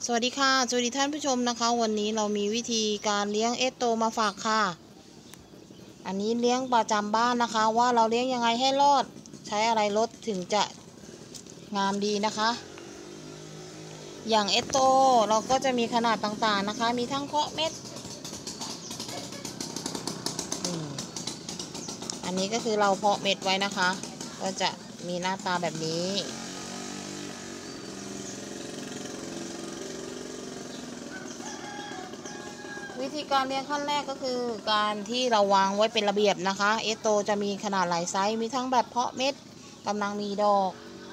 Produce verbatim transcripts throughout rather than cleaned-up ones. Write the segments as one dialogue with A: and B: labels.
A: สวัสดีค่ะสวัสดีท่านผู้ชมนะคะวันนี้เรามีวิธีการเลี้ยงเอสโตมาฝากค่ะอันนี้เลี้ยงประจำบ้านนะคะว่าเราเลี้ยงยังไงให้รอดใช้อะไรลดถึงจะงามดีนะคะอย่างเอสโตเราก็จะมีขนาดต่างๆนะคะมีทั้งเพาะเม็ดอันนี้ก็คือเราเพาะเม็ดไว้นะคะก็จะมีหน้าตาแบบนี้วิธีการเลี้ยงขั้นแรกก็คือการที่เราวางไว้เป็นระเบียบนะคะเอสโตจะมีขนาดหลายไซส์มีทั้งแบบเพาะเม็ดกำลังมีดอก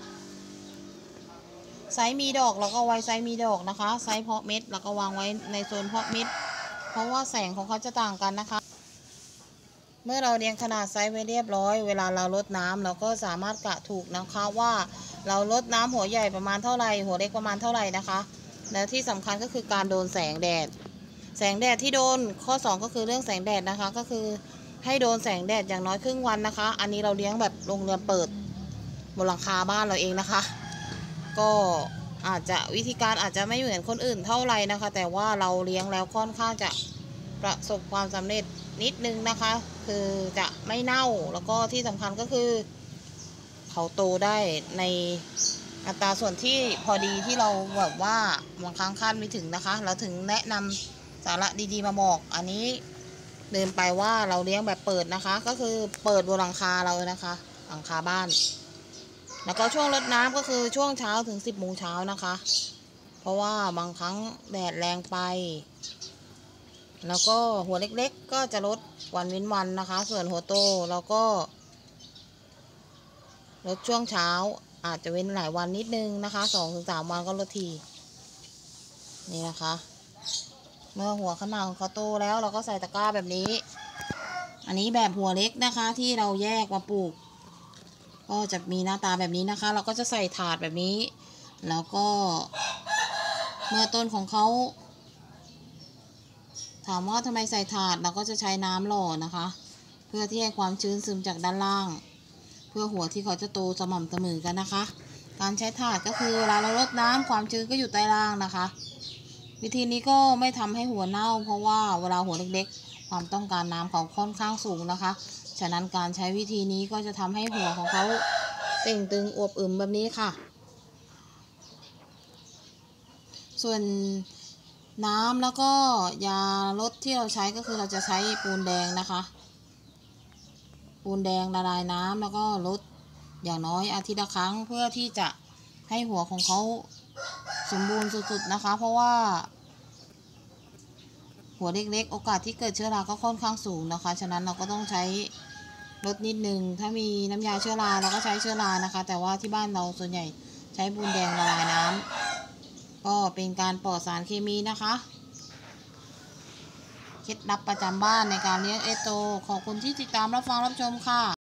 A: ไซส์มีดอกเราก็ไว้ไซส์มีดอกนะคะไซส์เพาะเม็ดเราก็วางไว้ในโซนเพาะเม็ดเพราะว่าแสงของเขาจะต่างกันนะคะเมื่อเราเรียงขนาดไซส์ไว้เรียบร้อยเวลาเราลดน้ำเราก็สามารถกะถูกนะคะว่าเราลดน้ำหัวใหญ่ประมาณเท่าไหร่หัวเล็กประมาณเท่าไหร่นะคะแล้วที่สำคัญก็คือการโดนแสงแดดแสงแดดที่โดนข้อสองก็คือเรื่องแสงแดดนะคะก็คือให้โดนแสงแดดอย่างน้อยครึ่งวันนะคะอันนี้เราเลี้ยงแบบโรงเรือนเปิดบนหลังคาบ้านเราเองนะคะก็อาจจะวิธีการอาจจะไม่เหมือนคนอื่นเท่าไหร่นะคะแต่ว่าเราเลี้ยงแล้วค่อนข้างจะประสบความสำเร็จนิดนึงนะคะคือจะไม่เน่าแล้วก็ที่สำคัญก็คือเขาโตได้ในอัตราส่วนที่พอดีที่เราแบบว่าบางครั้งคาดไม่ถึงนะคะเราถึงแนะนำสาระดีๆมาบอกอันนี้เดินไปว่าเราเลี้ยงแบบเปิดนะคะก็คือเปิดบนหลังคาเรานะคะหลังคาบ้านแล้วก็ช่วงรดน้ำก็คือช่วงเช้าถึงสิบโมงเช้านะคะเพราะว่าบางครั้งแดดแรงไปแล้วก็หัวเล็กๆก็จะลดวันเว้นวันนะคะส่วนหัวโตเราก็ลดช่วงเช้าอาจจะเว้นหลายวันนิดนึงนะคะสองถึงสามวันก็ลดทีนี่นะคะเมื่อหัวขนาดของเขาโตแล้วเราก็ใส่ตะกร้าแบบนี้อันนี้แบบหัวเล็กนะคะที่เราแยกมาปลูกก็จะมีหน้าตาแบบนี้นะคะเราก็จะใส่ถาดแบบนี้แล้วก็เมื่อต้นของเขาถามว่าทำไมใส่ถาดเราก็จะใช้น้ำหล่อนะคะเพื่อที่ให้ความชื้นซึมจากด้านล่างเพื่อหัวที่เขาจะโตสม่ำเสมอกันนะคะการใช้ถาดก็คือเวลาเรารดน้ำความชื้นก็อยู่ใต้ล่างนะคะวิธีนี้ก็ไม่ทำให้หัวเน่าเพราะว่าเวลาหัวเล็กๆความต้องการน้ำเขาค่อนข้างสูงนะคะฉะนั้นการใช้วิธีนี้ก็จะทำให้หัวของเขาเต่งตึงอวบอึมแบบนี้ค่ะส่วนน้ำแล้วก็ยาลดที่เราใช้ก็คือเราจะใช้ปูนแดงนะคะปูนแดงละลายน้ำแล้วก็ลดอย่างน้อยอาทิตย์ละครั้งเพื่อที่จะให้หัวของเขาสมบูรณ์สุดๆนะคะเพราะว่าหัวเล็กๆโอกาสที่เกิดเชื้อราก็ค่อนข้างสูงนะคะฉะนั้นเราก็ต้องใช้ลดนิดนึงถ้ามีน้ำยาเชื้อราเราก็ใช้เชื้อรานะคะแต่ว่าที่บ้านเราส่วนใหญ่ใช้ปูนแดงละลายน้ำก็เป็นการปลอดสารเคมีนะคะเคล็ดลับประจำบ้านในการเลี้ยงเอสโตขอบคุณที่ติดตามรับฟังรับชมค่ะ